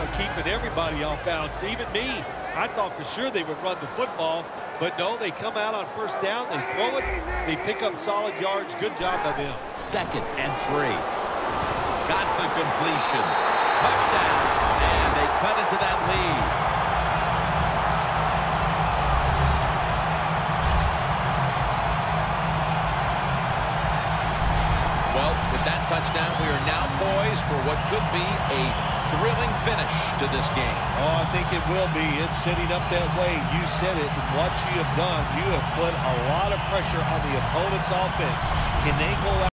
on keeping everybody off balance, even me. I thought for sure they would run the football, but no, they come out on first down, they throw it, they pick up solid yards. Good job by them. 2nd and 3. Got the completion. Touchdown. And they cut into that lead. Well, with that touchdown, we are now poised for what could be a thrilling finish to this game. Oh, I think it will be. It's setting up that way. You said it. And what you have done, you have put a lot of pressure on the opponent's offense. Can they go out?